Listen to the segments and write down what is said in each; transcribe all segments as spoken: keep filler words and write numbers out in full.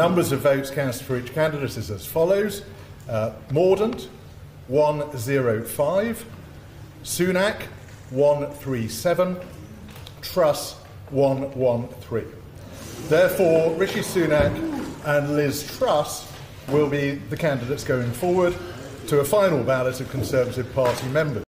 Numbers of votes cast for each candidate is as follows. Uh, Mordaunt, one hundred five. Sunak, one three seven. Truss, one one three. Therefore, Rishi Sunak and Liz Truss will be the candidates going forward to a final ballot of Conservative Party members.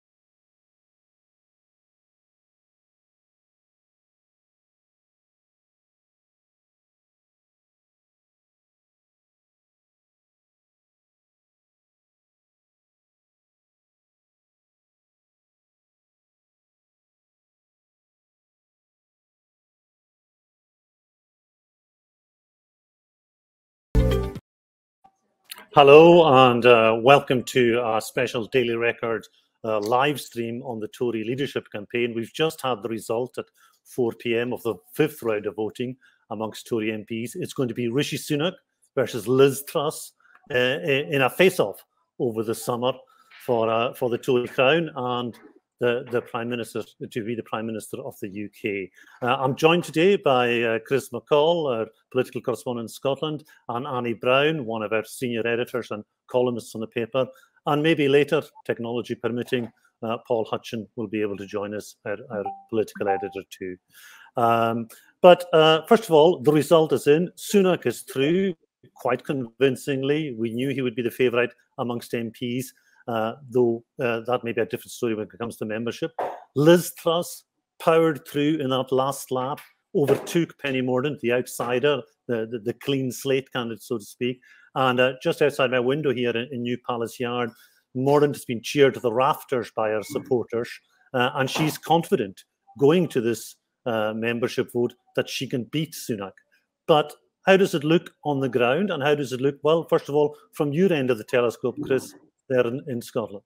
Hello and uh, welcome to our special Daily Record uh, live stream on the Tory leadership campaign. We've just had the result at four p m of the fifth round of voting amongst Tory M Ps. It's going to be Rishi Sunak versus Liz Truss uh, in a face-off over the summer for uh, for the Tory crown and the, the Prime Minister to be the Prime Minister of the U K. Uh, I'm joined today by uh, Chris McCall, our political correspondent in Scotland, and Annie Brown, one of our senior editors and columnists on the paper. And maybe later, technology permitting, uh, Paul Hutcheon will be able to join us, our, our political editor too. Um, but uh, first of all, the result is in. Sunak is through quite convincingly. We knew he would be the favourite amongst M Ps. Uh, though uh, that may be a different story when it comes to membership. Liz Truss powered through in that last lap, overtook Penny Mordaunt, the outsider, the, the, the clean slate candidate, so to speak. And uh, just outside my window here in, in New Palace Yard, Mordaunt has been cheered to the rafters by her supporters, uh, and she's confident going to this uh, membership vote that she can beat Sunak. But how does it look on the ground, and how does it look, well, first of all, from your end of the telescope, Chris, there in, in Scotland?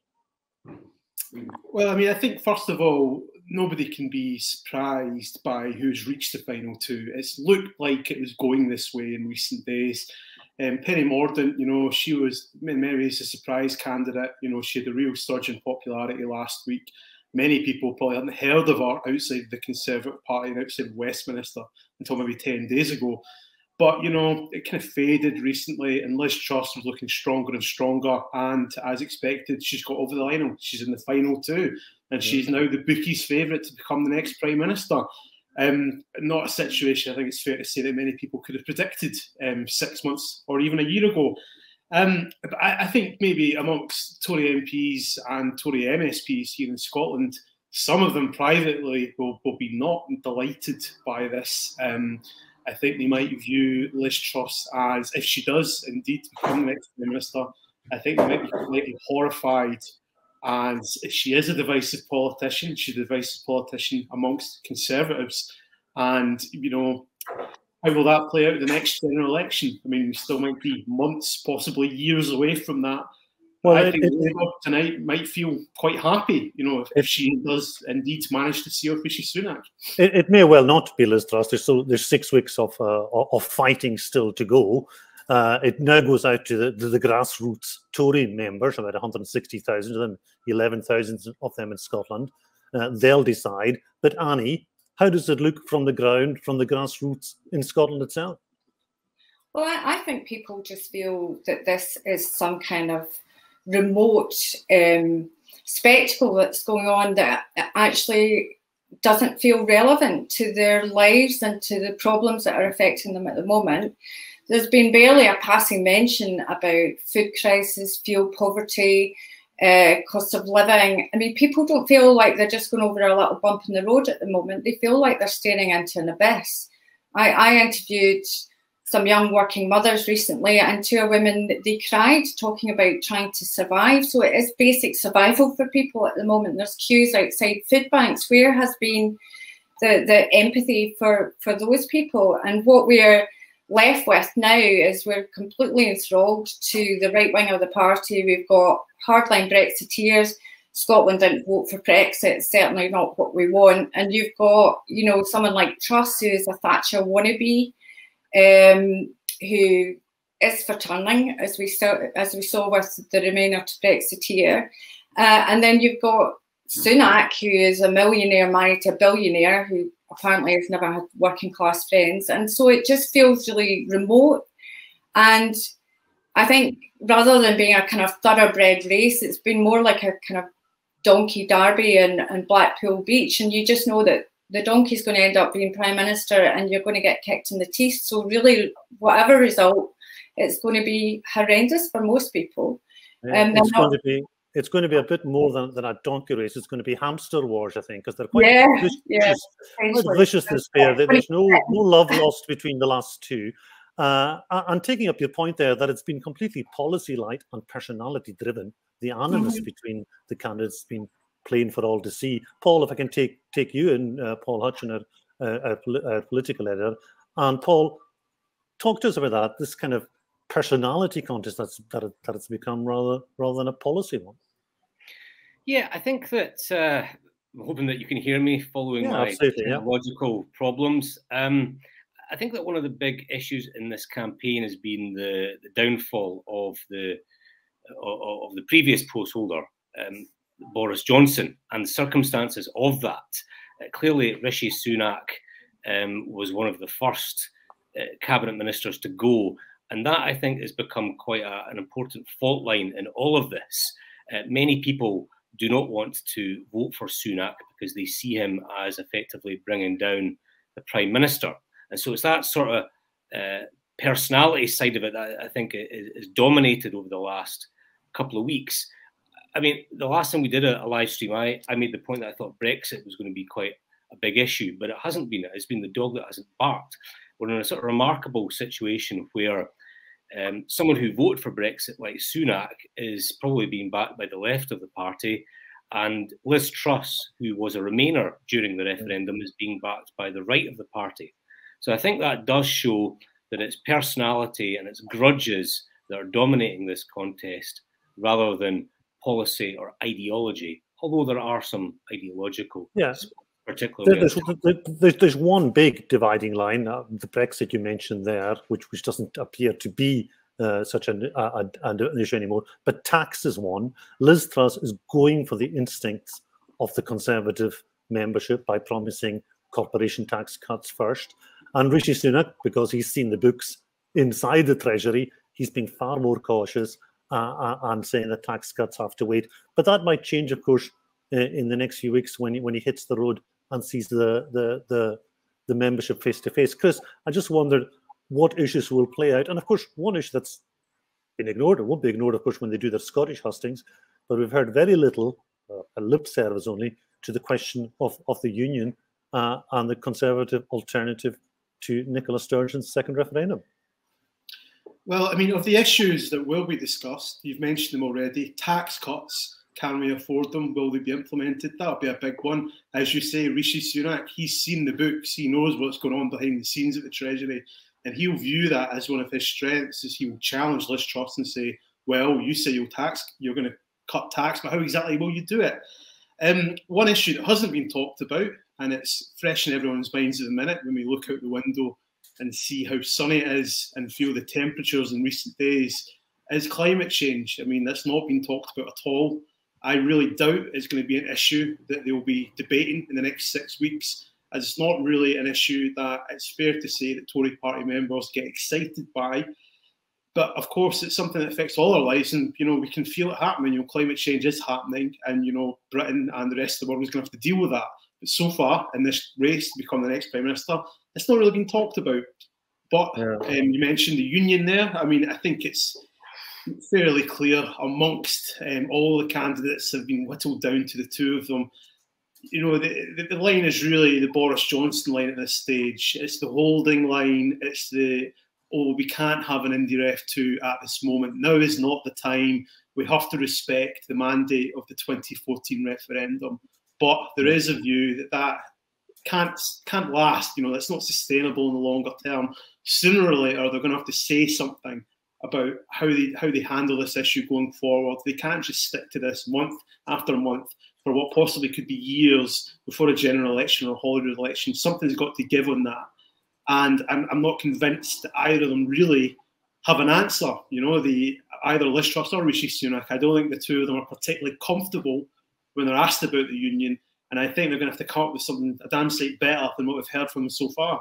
Well, I mean, I think, first of all, nobody can be surprised by who's reached the final two. It's looked like it was going this way in recent days. Um, Penny Mordaunt, you know, she was in many ways a surprise candidate. You know, she had a real surge in popularity last week. Many people probably hadn't heard of her outside the Conservative Party and outside Westminster until maybe ten days ago. But, you know, it kind of faded recently, and Liz Truss was looking stronger and stronger. And as expected, she's got over the line. She's in the final two. And yeah. She's now the bookies' favourite to become the next Prime Minister. Um, not a situation, I think it's fair to say, that many people could have predicted um, six months or even a year ago. Um, but I, I think maybe amongst Tory M Ps and Tory M S Ps here in Scotland, some of them privately will, will be not delighted by this. Um, I think they might view Liz Truss as, if she does indeed become the next Prime Minister, I think they might be completely horrified. And she is a divisive politician. She's a divisive politician amongst Conservatives. And, you know, how will that play out in the next general election? I mean, we still might be months, possibly years away from that. Well, I it, think it, Labour tonight might feel quite happy, you know, if, if she does indeed manage to see off Rishi Sunak. It, it may well not be Liz Truss. There's still there's six weeks of uh, of fighting still to go. Uh, it now goes out to the, to the grassroots Tory members, about one hundred sixty thousand of them, eleven thousand of them in Scotland. Uh, they'll decide. But Annie, how does it look from the ground, from the grassroots in Scotland itself? Well, I, I think people just feel that this is some kind of remote um, spectacle that's going on that actually doesn't feel relevant to their lives and to the problems that are affecting them at the moment. There's been barely a passing mention about food crisis, fuel poverty, uh, cost of living. I mean, people don't feel like they're just going over a little bump in the road at the moment. They feel like they're staring into an abyss. I, I interviewed some young working mothers recently, and two women, they cried talking about trying to survive. So it is basic survival for people at the moment. There's queues outside food banks. Where has been the, the empathy for, for those people? And what we're left with now is we're completely enthralled to the right wing of the party. We've got hardline Brexiteers. Scotland didn't vote for Brexit, certainly not what we want. And you've got, you know, someone like Truss, who is a Thatcher wannabe, Um, who is for turning, as we saw, as we saw with the Remainer to Brexiteer. Uh, and then you've got Sunak, who is a millionaire married to a billionaire, who apparently has never had working class friends. And so it just feels really remote. And I think rather than being a kind of thoroughbred race, it's been more like a kind of donkey derby and, and Blackpool Beach. And you just know that the donkey's going to end up being Prime Minister and you're going to get kicked in the teeth. So really, whatever result, it's going to be horrendous for most people. Yeah, um, it's, not, going to be, it's going to be a bit more than, than a donkey race. It's going to be hamster wars, I think, because they're quite yeah, vicious, yeah, quite vicious this pair. There's no, no love lost between the last two. Uh, and taking up your point there that it's been completely policy-light and personality-driven, the animus mm-hmm. between the candidates has been plain for all to see. Paul, if I can take take you and uh, Paul Hutcheon, our, our, our political editor, and Paul, talk to us about that. This kind of personality contest that's that, it, that it's become rather rather than a policy one. Yeah, I think that uh, I'm hoping that you can hear me following yeah, my technological yeah. problems. Um, I think that one of the big issues in this campaign has been the, the downfall of the of, of the previous post holder, um, Boris Johnson, and the circumstances of that. Uh, clearly, Rishi Sunak um, was one of the first uh, cabinet ministers to go, and that I think has become quite a, an important fault line in all of this. Uh, many people do not want to vote for Sunak because they see him as effectively bringing down the Prime Minister. And so it's that sort of uh, personality side of it that I think is, is dominated over the last couple of weeks. I mean, the last time we did a, a live stream, I, I made the point that I thought Brexit was going to be quite a big issue, but it hasn't been. It's been the dog that hasn't barked. We're in a sort of remarkable situation where um, someone who voted for Brexit, like Sunak, is probably being backed by the left of the party, and Liz Truss, who was a Remainer during the referendum, is being backed by the right of the party. So I think that does show that it's personality and it's grudges that are dominating this contest rather than policy or ideology, although there are some ideological, yeah. particularly. There's, there's, there's one big dividing line, uh, the Brexit you mentioned there, which, which doesn't appear to be uh, such an, uh, an issue anymore, but tax is one. Liz Truss is going for the instincts of the Conservative membership by promising corporation tax cuts first. And Rishi Sunak, because he's seen the books inside the Treasury, he's been far more cautious uh, and saying that tax cuts have to wait. But that might change, of course, uh, in the next few weeks when he, when he hits the road and sees the the the, the membership face to face. Chris, I just wondered what issues will play out. And of course, one issue that's been ignored, or won't be ignored, of course, when they do their Scottish hustings, but we've heard very little, uh, a lip service only, to the question of, of the union uh, and the Conservative alternative to Nicola Sturgeon's second referendum. Well, I mean, of the issues that will be discussed, you've mentioned them already. Tax cuts, can we afford them? Will they be implemented? That'll be a big one. As you say, Rishi Sunak, he's seen the books. He knows what's going on behind the scenes at the Treasury. And he'll view that as one of his strengths, as he will challenge Liz Truss and say, well, you say you'll tax, you're going to cut tax, but how exactly will you do it? Um, one issue that hasn't been talked about, and it's fresh in everyone's minds at the minute when we look out the window and see how sunny it is and feel the temperatures in recent days, is climate change. I mean, that's not been talked about at all. I really doubt it's going to be an issue that they'll be debating in the next six weeks, as it's not really an issue that it's fair to say that Tory party members get excited by. But of course, it's something that affects all our lives, and you know we can feel it happening. You know, climate change is happening, and you know Britain and the rest of the world is going to have to deal with that. But so far, in this race to become the next Prime Minister, it's not really been talked about. But yeah. um, you mentioned the union there. I mean, I think it's fairly clear amongst um, all the candidates have been whittled down to the two of them. You know, the, the, the line is really the Boris Johnson line at this stage. It's the holding line. It's the, oh, we can't have an Indy Ref two at this moment. Now is not the time. We have to respect the mandate of the twenty fourteen referendum. But there is a view that that can't, can't last. You know, that's not sustainable in the longer term. Sooner or later, they're going to have to say something about how they how they handle this issue going forward. They can't just stick to this month after month for what possibly could be years before a general election or a Holyrood election. Something's got to give on that. And I'm, I'm not convinced that either of them really have an answer. You know, the either Liz Truss or Rishi Sunak, I don't think the two of them are particularly comfortable when they're asked about the union. And I think they're going to have to come up with something a damn sight better than what we've heard from them so far.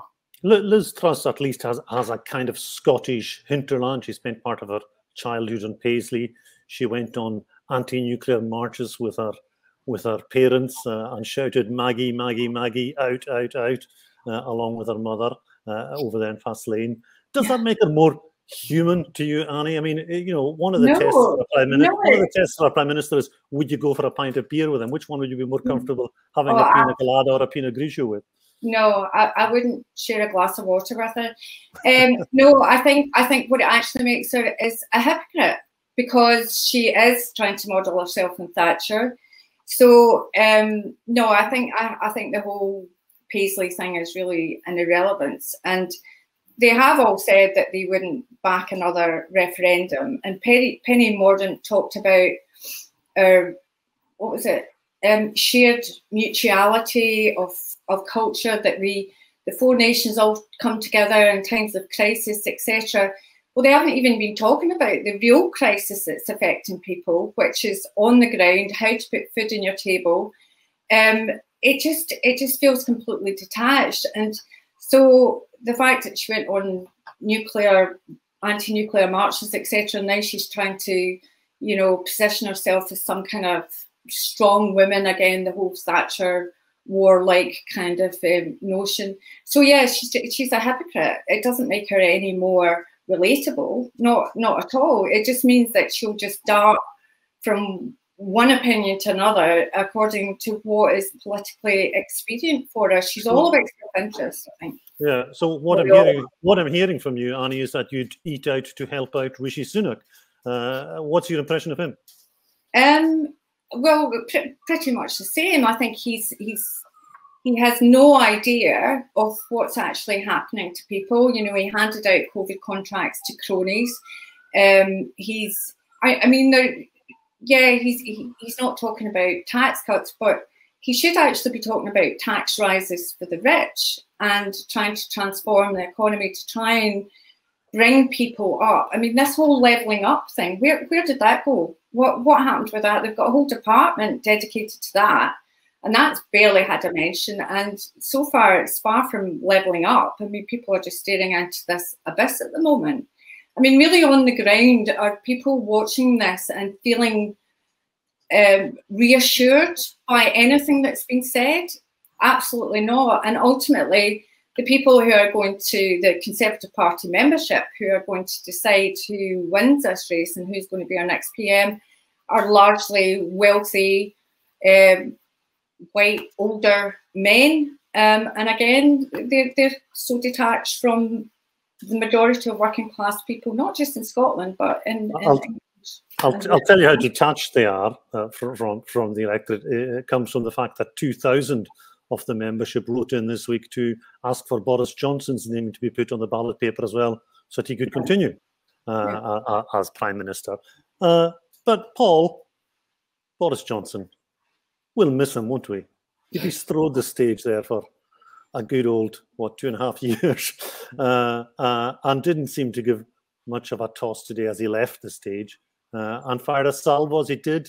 Liz Truss at least has, has a kind of Scottish hinterland. She spent part of her childhood in Paisley. She went on anti-nuclear marches with her with her parents uh, and shouted Maggie, Maggie, Maggie, out, out, out, uh, along with her mother uh, over there in Fastlane. Does that make her more human to you, Annie? I mean, you know, one of the no, tests for a prime minister, no. one of the tests for a prime minister is, would you go for a pint of beer with him? Which one would you be more comfortable having oh, a pina I, colada or a pinot grigio with? No, I, I wouldn't share a glass of water with her. Um, no, I think I think what it actually makes her is a hypocrite, because she is trying to model herself on Thatcher. So um, no, I think I, I think the whole Paisley thing is really an irrelevance, and they have all said that they wouldn't back another referendum. And Penny, Penny Mordaunt talked about uh, what was it? Um, shared mutuality of of culture, that we, the four nations, all come together in times of crisis, et cetera. Well, they haven't even been talking about the real crisis that's affecting people, which is on the ground, how to put food on your table. Um, it just it just feels completely detached. And so the fact that she went on nuclear, anti-nuclear marches, et cetera, now she's trying to, you know, position herself as some kind of strong woman again, the whole Thatcher war-like kind of um, notion. So yeah, she's she's a hypocrite. It doesn't make her any more relatable, not not at all. It just means that she'll just dart from one opinion to another according to what is politically expedient for her. She's all about self-interest, I think. Yeah. So what I'm hearing, what I'm hearing from you, Annie, is that you'd eat out to help out Rishi Sunak. Uh, what's your impression of him? Um. Well, pr pretty much the same. I think he's he's he has no idea of what's actually happening to people. You know, he handed out COVID contracts to cronies. Um, he's, I, I mean, there, yeah, he's he, he's not talking about tax cuts, but he should actually be talking about tax rises for the rich and trying to transform the economy to try and bring people up. I mean, this whole levelling up thing, where where did that go? What what happened with that? They've got a whole department dedicated to that, and that's barely had a mention. And so far, it's far from levelling up. I mean, people are just staring into this abyss at the moment. I mean, really on the ground, are people watching this and feeling um, reassured by anything that's been said? Absolutely not. And ultimately, the people who are going to the Conservative Party membership, who are going to decide who wins this race and who's going to be our next P M, are largely wealthy, um, white, older men. Um, and again, they're, they're so detached from the majority of working class people, not just in Scotland, but in, in I'll, England. I'll, I'll tell you how detached they are uh, from, from, from the electorate. It comes from the fact that two thousand of the membership wrote in this week to ask for Boris Johnson's name to be put on the ballot paper as well, so that he could continue uh, yeah. uh, as Prime Minister. Uh, but Paul, Boris Johnson, we'll miss him, won't we? He strode the stage there for a good old, what, two and a half years, uh, uh, and didn't seem to give much of a toss today as he left the stage, uh, and fired a salvo as he did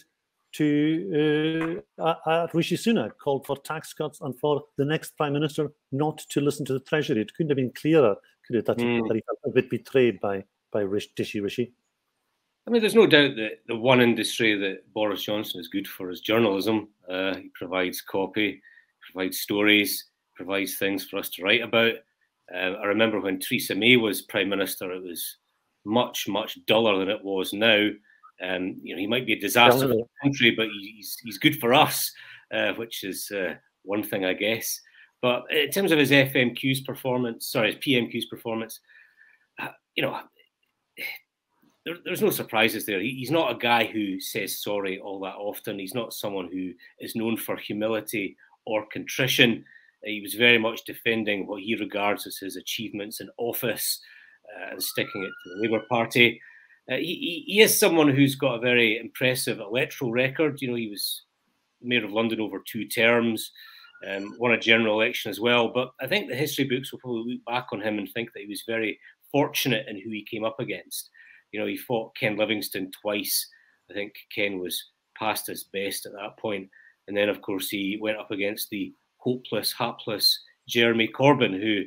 to uh, uh, Rishi Sunak, called for tax cuts and for the next Prime Minister not to listen to the Treasury. It couldn't have been clearer, could it, that, mm. he, that he felt a bit betrayed by, by Rishi Rishi? I mean, there's no doubt that the one industry that Boris Johnson is good for is journalism. Uh, he provides copy, provides stories, provides things for us to write about. Uh, I remember when Theresa May was Prime Minister, it was much, much duller than it was now. Um, you know, he might be a disaster for the country, but he's he's good for us, uh, which is uh, one thing, I guess. But in terms of his F M Q's performance, sorry, his P M Q's performance, uh, you know, there, there's no surprises there. He, he's not a guy who says sorry all that often. He's not someone who is known for humility or contrition. He was very much defending what he regards as his achievements in office uh, and sticking it to the Labour Party. Uh, he, he is someone who's got a very impressive electoral record. You know, he was Mayor of London over two terms, um, won a general election as well. But I think the history books will probably look back on him and think that he was very fortunate in who he came up against. You know, he fought Ken Livingstone twice. I think Ken was past his best at that point. And then, of course, he went up against the hopeless, hapless Jeremy Corbyn, who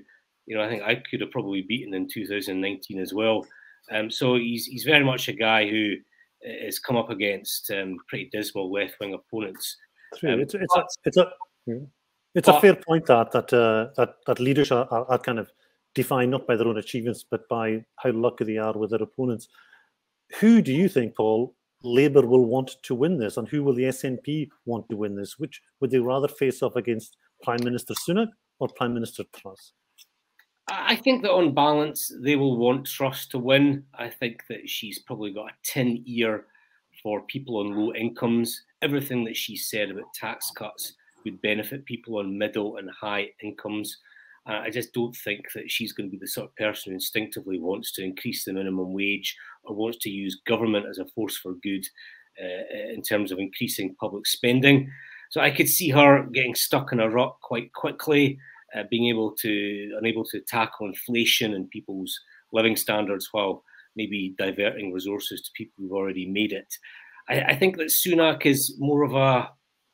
you know, I think I could have probably beaten in two thousand nineteen as well. Um, so he's he's very much a guy who has come up against um, pretty dismal left-wing opponents. Um, it's, it's, but, a, it's a it's but, a fair point that that uh, that that leaders are, are, are kind of defined not by their own achievements but by how lucky they are with their opponents. Who do you think, Paul, Labour will want to win this, and who will the S N P want to win this? Which would they rather face off against Prime Minister Sunak or Prime Minister Truss? I think that on balance, they will want Truss to win. I think that she's probably got a tin ear for people on low incomes. Everything that she said about tax cuts would benefit people on middle and high incomes. Uh, I just don't think that she's going to be the sort of person who instinctively wants to increase the minimum wage or wants to use government as a force for good uh, in terms of increasing public spending. So I could see her getting stuck in a rut quite quickly, uh, being able to, unable to tackle inflation and people's living standards while maybe diverting resources to people who've already made it. I, I think that Sunak is more of a,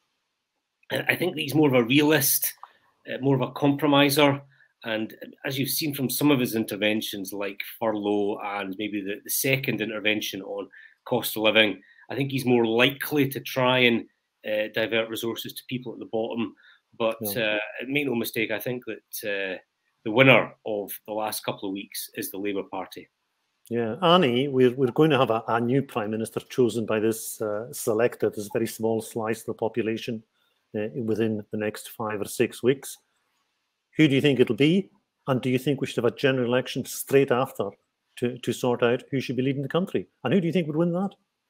I think that he's more of a realist, uh, more of a compromiser. And as you've seen from some of his interventions, like furlough and maybe the, the second intervention on cost of living, I think he's more likely to try and uh, divert resources to people at the bottom. But yeah. uh, make no mistake, I think that uh, the winner of the last couple of weeks is the Labour Party. Yeah, Annie, we're, we're going to have a, a new Prime Minister chosen by this uh, selected, this very small slice of the population uh, within the next five or six weeks. Who do you think it'll be? And do you think we should have a general election straight after to, to sort out who should be leading the country? And who do you think would win that?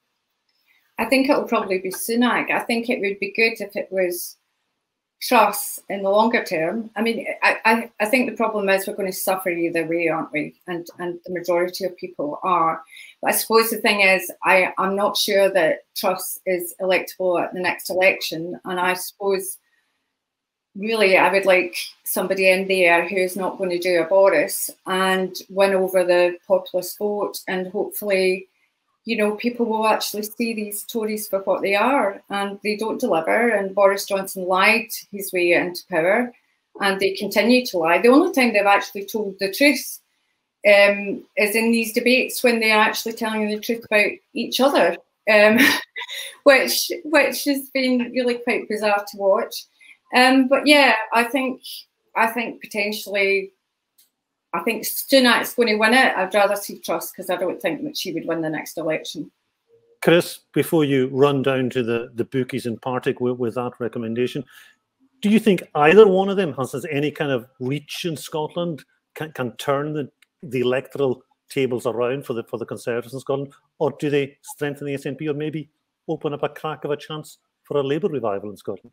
I think it'll probably be Sunak. I think it would be good if it was Truss in the longer term. I mean, I, I, I think the problem is we're going to suffer either way, aren't we? And and the majority of people are. But I suppose the thing is, I, I'm not sure that Truss is electable at the next election. And I suppose really I would like somebody in there who's not going to do a Boris and win over the populist vote, and hopefully, you know, people will actually see these Tories for what they are, and they don't deliver. And Boris Johnson lied his way into power, and they continue to lie. The only time they've actually told the truth um, is in these debates when they're actually telling the truth about each other, um, which which has been really quite bizarre to watch. Um, but yeah, I think I think potentially. I think Sunak's going to win it. I'd rather see Truss because I don't think that she would win the next election. Chris, before you run down to the, the bookies in Partick with, with that recommendation, do you think either one of them has, has any kind of reach in Scotland, can, can turn the, the electoral tables around for the, for the Conservatives in Scotland? Or do they strengthen the S N P or maybe open up a crack of a chance for a Labour revival in Scotland?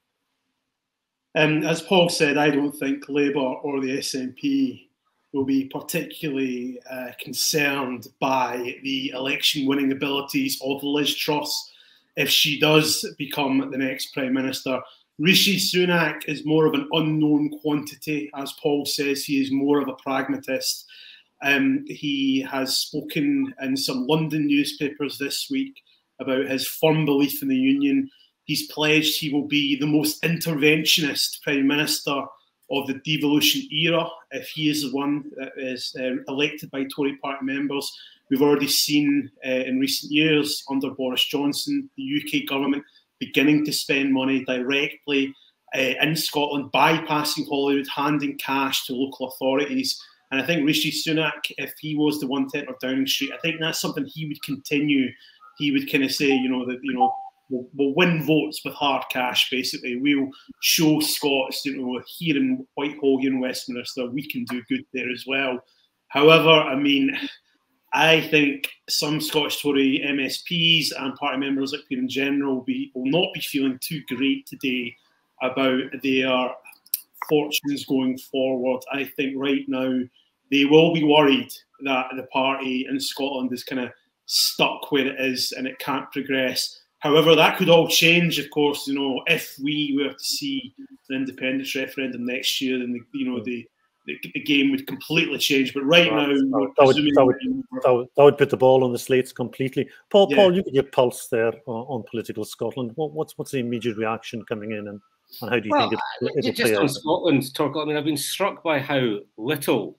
Um, as Paul said, I don't think Labour or the S N P will be particularly uh, concerned by the election-winning abilities of Liz Truss if she does become the next Prime Minister. Rishi Sunak is more of an unknown quantity. As Paul says, he is more of a pragmatist. Um, he has spoken in some London newspapers this week about his firm belief in the Union. He's pledged he will be the most interventionist Prime Minister of the devolution era, if he is the one that is uh, elected by Tory party members. We've already seen uh, in recent years under Boris Johnson, the U K government beginning to spend money directly uh, in Scotland, bypassing Holyrood, handing cash to local authorities. And I think Rishi Sunak, if he was the one to enter Downing Street, I think that's something he would continue. He would kind of say, you know, that, you know, We'll, we'll win votes with hard cash, basically. We'll show Scots, you know, here in Whitehall, here in Westminster, we can do good there as well. However, I mean, I think some Scottish Tory M S Ps and party members like in general will, be, will not be feeling too great today about their fortunes going forward. I think right now they will be worried that the party in Scotland is kind of stuck where it is and it can't progress. However, that could all change, of course. You know, if we were to see an independence referendum next year, then the, you know the, the the game would completely change. But right now, that would, that, would, that, would, that, would, that would put the ball on the slates completely. Paul, yeah. Paul, you get your pulse there on, on political Scotland. What, what's what's the immediate reaction coming in, and, and how do you well, think it, it'll just play on out? Scotland, Torcuil, I mean, I've been struck by how little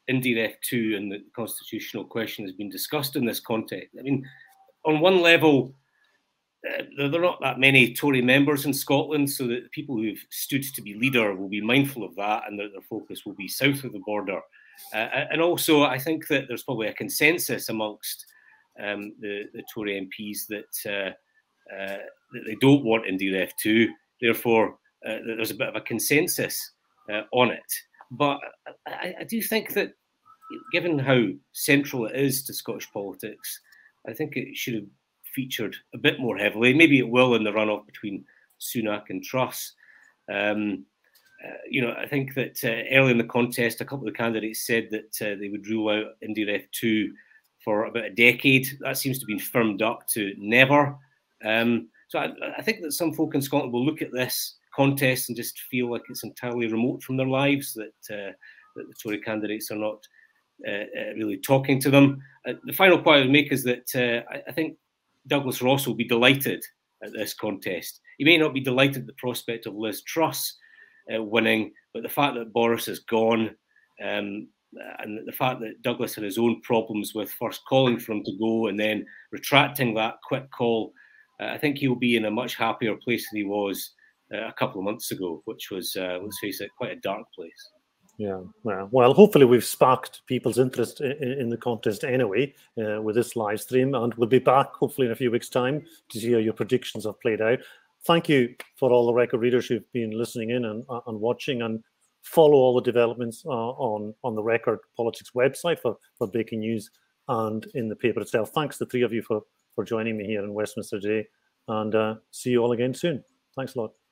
Indy Ref two and the constitutional question has been discussed in this context. I mean, on one level, uh, there are not that many Tory members in Scotland, so that the people who've stood to be leader will be mindful of that, and that their focus will be south of the border. Uh, and also, I think that there's probably a consensus amongst um, the, the Tory M Ps that, uh, uh, that they don't want Indy Ref two. Therefore, uh, there's a bit of a consensus uh, on it. But I, I do think that, given how central it is to Scottish politics, I think it should have featured a bit more heavily. Maybe it will in the runoff between Sunak and Truss. Um, uh, you know, I think that uh, early in the contest, a couple of the candidates said that uh, they would rule out Indy Ref two for about a decade. That seems to have been firmed up to never. Um, so I, I think that some folk in Scotland will look at this contest and just feel like it's entirely remote from their lives, that, uh, that the Tory candidates are not uh, uh, really talking to them. Uh, the final point I would make is that uh, I, I think Douglas Ross will be delighted at this contest. He may not be delighted at the prospect of Liz Truss uh, winning, but the fact that Boris is gone, um, and the fact that Douglas had his own problems with first calling for him to go and then retracting that quick call, uh, I think he'll be in a much happier place than he was uh, a couple of months ago, which was, uh, let's face it, quite a dark place. Yeah, well, well, hopefully we've sparked people's interest in, in the contest anyway uh, with this live stream, and we'll be back hopefully in a few weeks' time to see how your predictions have played out. Thank you for all the record readers who've been listening in and, uh, and watching, and follow all the developments uh, on, on the Record Politics website for, for breaking news and in the paper itself. Thanks to the three of you for, for joining me here in Westminster today, and uh, see you all again soon. Thanks a lot.